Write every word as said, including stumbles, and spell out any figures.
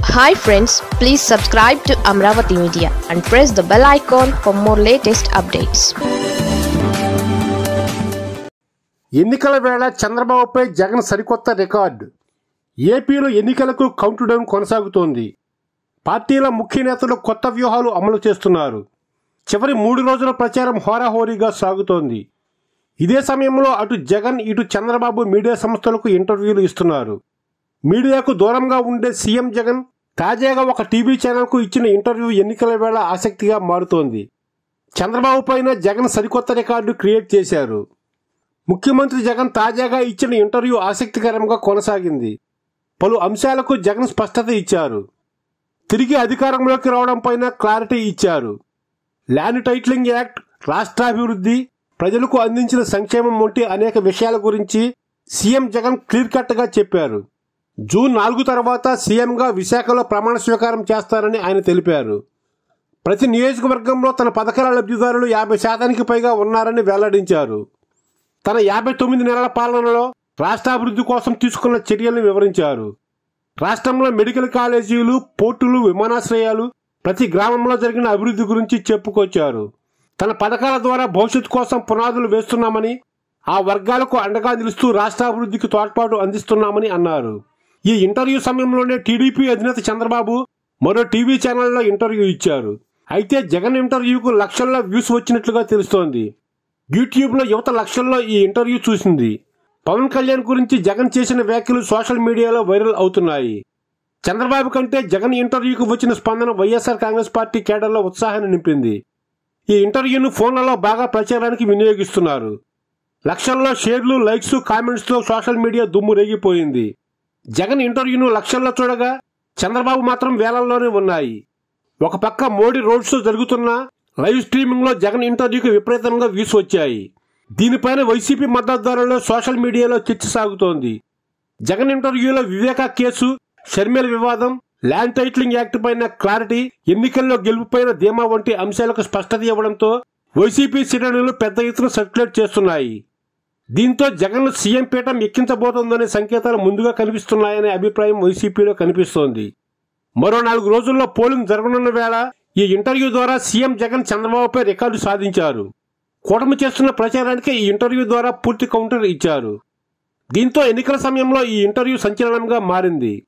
Hi friends, please subscribe to Amravati Media and press the bell icon for more latest updates. ఎన్నికల వేళ చంద్రబాబుపై జగన్ సరికొత్త record. ఏపీలో ఎన్నికలకు కౌంట్డౌన్ కొనసాగుతోంది. పార్టీల ముఖ్య నేతలు కొత్త వ్యూహాలు అమలు చేస్తున్నారు. చివరి మూడు రోజుల ప్రచారం హోరాహోరీగా సాగుతోంది. ఇదే సమయంలో అటు జగన్ ఇటు చంద్రబాబు మీడియా సంస్థలకు ఇంటర్వ్యూలు ఇస్తున్నారు. మీడియాకు దూరంగా ఉండే సీఎం జగన్ తాజాగా ఒక టీవీ ఛానల్కు ఇచ్చిన ఇంటర్వ్యూ ఎన్నికల వేళ ఆసక్తిగా మారుతోంది. చంద్రబాబు పైన జగన్ సరికొత్త రికార్డు క్రియేట్ చేశారు. ముఖ్యమంత్రి జగన్ తాజాగా ఇచ్చిన ఇంటర్వ్యూ ఆసక్తికరంగా కొనసాగింది. పలు అంశాలకు జగన్ స్పష్టత ఇచ్చారు. తిరిగి అధికారంలోకి రావడం పైన క్లారిటీ ఇచ్చారు. ల్యాండ్ టైటిలింగ్ యాక్ట్, రాష్ట్రాభివృద్ధి, ప్రజలకు అందించిన సంక్షేమం వంటి అనేక విషయాల గురించి సీఎం జగన్ క్లియర్ కట్గా చెప్పారు. జూన్ నాలుగు తర్వాత సీఎంగా విశాఖలో ప్రమాణ స్వీకారం చేస్తారని ఆయన తెలిపారు. ప్రతి నియోజకవర్గంలో తన పథకాల లబ్ధిదారులు యాభై శాతానికి పైగా ఉన్నారని వెల్లడించారు. తన యాభై తొమ్మిది నెలల పాలనలో రాష్ట్రాభివృద్ధి కోసం తీసుకున్న చర్యలను వివరించారు. రాష్ట్రంలో మెడికల్ కాలేజీలు, పోర్టులు, విమానాశ్రయాలు, ప్రతి గ్రామంలో జరిగిన అభివృద్ధి గురించి చెప్పుకొచ్చారు. తన పథకాల ద్వారా భవిష్యత్తు కోసం పునాదులు వేస్తున్నామని, ఆ వర్గాలకు అండగా నిలుస్తూ రాష్ట్రాభివృద్ధికి తోడ్పాటు అందిస్తున్నామని అన్నారు. ఈ ఇంటర్వ్యూ సమయంలోనే టీడీపీ అధినేత చంద్రబాబు మరో టీవీ ఛానల్లో ఇంటర్వ్యూ ఇచ్చారు. అయితే జగన్ ఇంటర్వ్యూకు లక్షల్లో వ్యూస్ వచ్చినట్లుగా తెలుస్తోంది. యూట్యూబ్లో యువత లక్షల్లో ఈ ఇంటర్వ్యూ చూసింది. పవన్ కళ్యాణ్ గురించి జగన్ చేసిన వ్యాఖ్యలు సోషల్ మీడియాలో వైరల్ అవుతున్నాయి. చంద్రబాబు కంటే జగన్ ఇంటర్వ్యూకు వచ్చిన స్పందన వైఎస్ఆర్ కాంగ్రెస్ పార్టీ కేడర్లో ఉత్సాహాన్ని నింపింది. ఈ ఇంటర్వ్యూను ఫోన్లలో బాగా ప్రచారానికి వినియోగిస్తున్నారు. లక్షల్లో షేర్లు, లైక్స్, కామెంట్స్తో సోషల్ మీడియా దుమ్ము రేగిపోయింది. జగన్ ఇంటర్వ్యూను లక్షల్లో చూడగా చంద్రబాబు మాత్రం వేలల్లోనే ఉన్నాయి. ఒక పక్క మోడీ రోడ్ షో జరుగుతున్నా లైవ్ స్ట్రీమింగ్లో జగన్ ఇంటర్వ్యూకి విపరీతంగా వ్యూస్ వచ్చాయి. దీనిపైన వైసీపీ మద్దతుదారుల్లో సోషల్ మీడియాలో చర్చ సాగుతోంది. జగన్ ఇంటర్వ్యూలో వివేకా కేసు, షర్మిల వివాదం, ల్యాండ్ టైటిలింగ్ యాక్ట్ పైన క్లారిటీ, ఎన్నికల్లో గెలుపుపైన ధీమా వంటి అంశాలకు స్పష్టత ఇవ్వడంతో వైసీపీ శ్రేణులు పెద్ద ఎత్తున సర్క్యులేట్ చేస్తున్నాయి. దీంతో జగన్ సీఎం పీఠం ఎక్కించబోతోందనే సంకేతాలు ముందుగా కనిపిస్తున్నాయనే అభిప్రాయం వైసీపీలో కనిపిస్తోంది. మరో నాలుగు రోజుల్లో పోలింగ్ జరగనున్న వేళ ఈ ఇంటర్వ్యూ ద్వారా సీఎం జగన్ చంద్రబాబుపై రికార్డు సాధించారు. కూటమి చేస్తున్న ప్రచారానికి ఈ ఇంటర్వ్యూ ద్వారా పూర్తి కౌంటర్ ఇచ్చారు. దీంతో ఎన్నికల సమయంలో ఈ ఇంటర్వ్యూ సంచలనంగా మారింది.